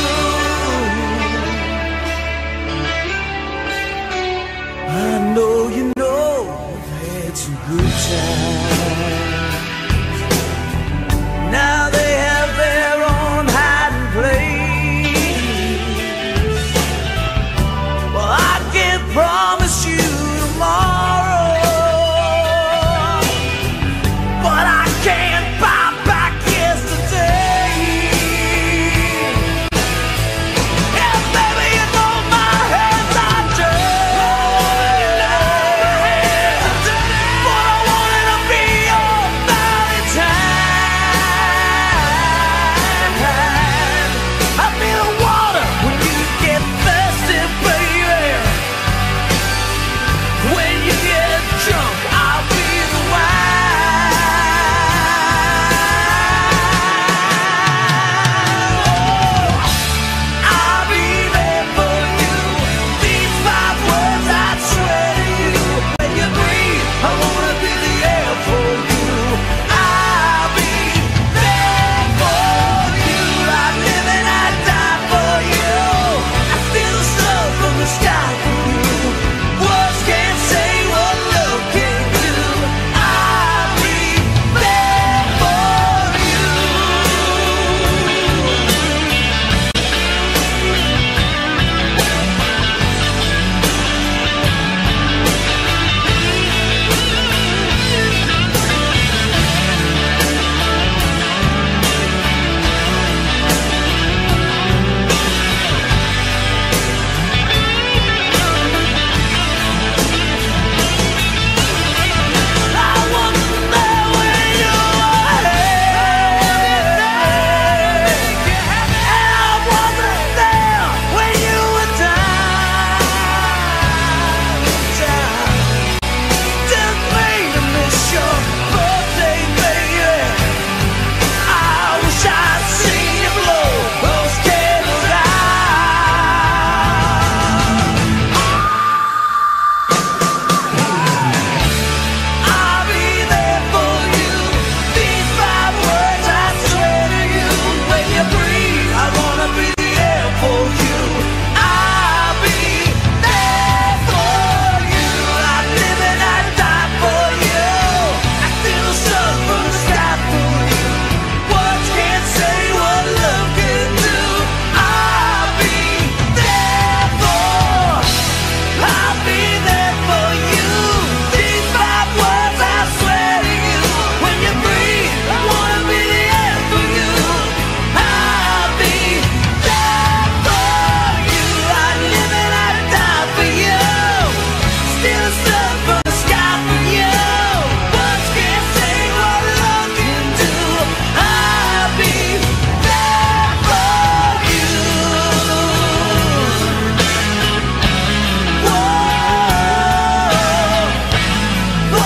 I know you know we've had some good times. Now they have their own hiding place. Well, I can't promise you tomorrow, but I can't buy back yesterday. Yeah, baby, you know my hands are dirty, but I wanted to be your Valentine. I'll be the water when you get thirsty, baby. When you get drunk, I'll be the wine. I'll be there for you. These five words I swear to you. When you breathe, I wanna be the air for you. I'll be there for you. I live and I die for you. I steal the sun from the sky for you. Words can't say what love can do. I'll be there for you. I wasn't there when you were here, and I wasn't there when you were down. Didn't mean to miss your birthday, baby. I wish I'd seen you blow those candles out. I'll be there for you. These five words I swear to you. When you breathe, I wanna be the air for you. I'll be there for you. I live and I die for you. I steal the sun from the sky for you. Words can't say what love can do. I'll be there for. I'll be there for you. These five words I swear to you. When you breathe, I wanna be the air for you. I'll be there for you. I live and I die for you. Steal the sun from the sky for you. Words can't say what love can do. I'll be there for you. Whoa, whoa,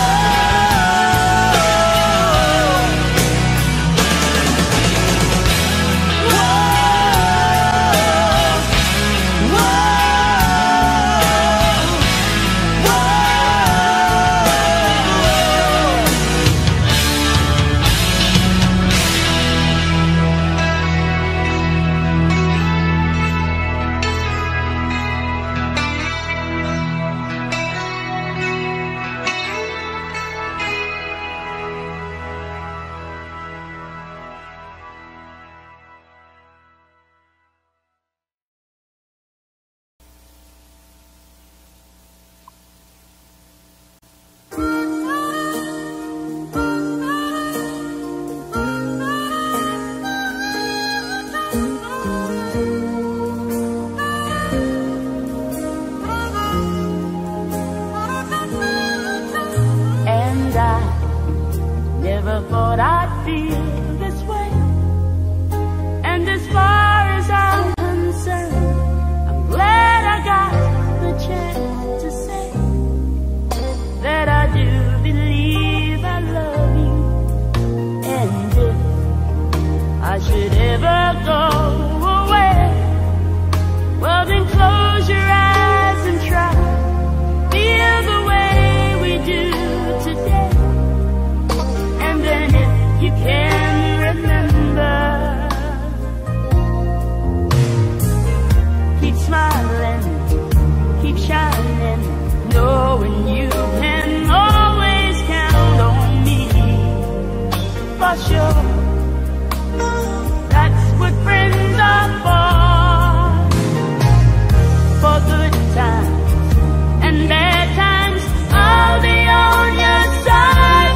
for sure. That's what friends are for. For good times and bad times, I'll be on your side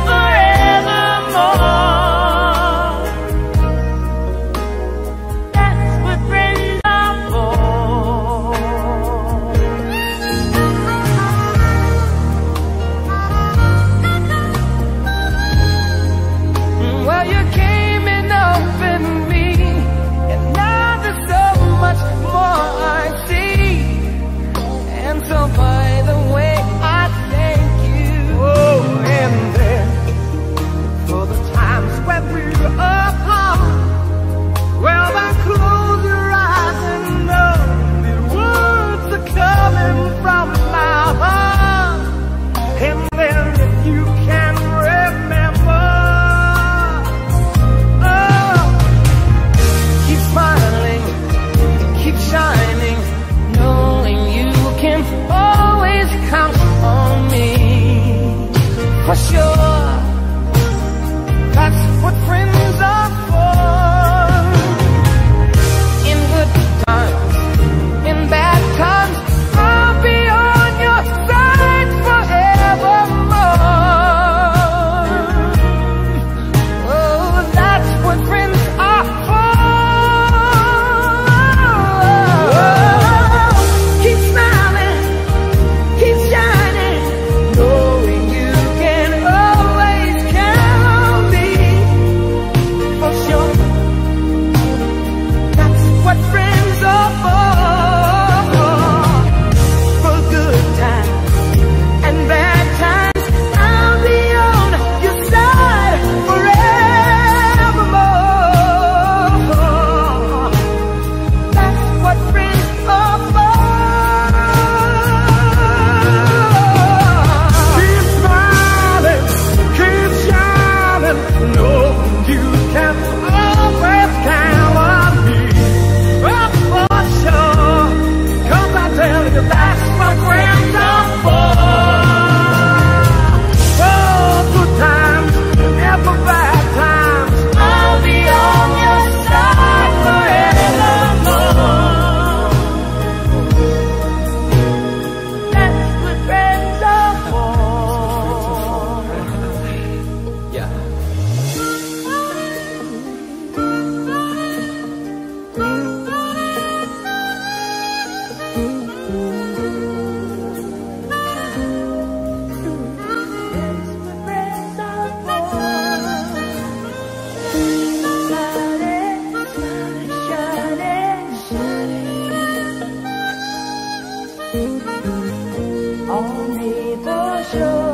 forevermore. That's what friends are for. Well, you came and opened me, and now there's so much more I see. And so by the way, I thank you. Oh, and then for the times when we were apart, well, then close your eyes and know the words are coming from my heart. And then if you can remember, oh, Keep smiling, keep shining, knowing you can always count on me. For sure, that's what friends are for. In good times, in bad times, I'll be on your side forevermore. Oh, that's what friends are for. Keep smiling, keep shining, knowing you can always count on me. For sure, that's what friends are for. For good times and bad times, I'll be on your side forevermore. That's what friends are for. keep smiling, keep shining, know you can always count on me. Oh, for sure, 'cause I tell you that's what friends are for. For good times and for bad times, I'll be on your side forevermore. That's what friends are for. yeah. That's what friends are for. Shining, shining, shining. On me for sure.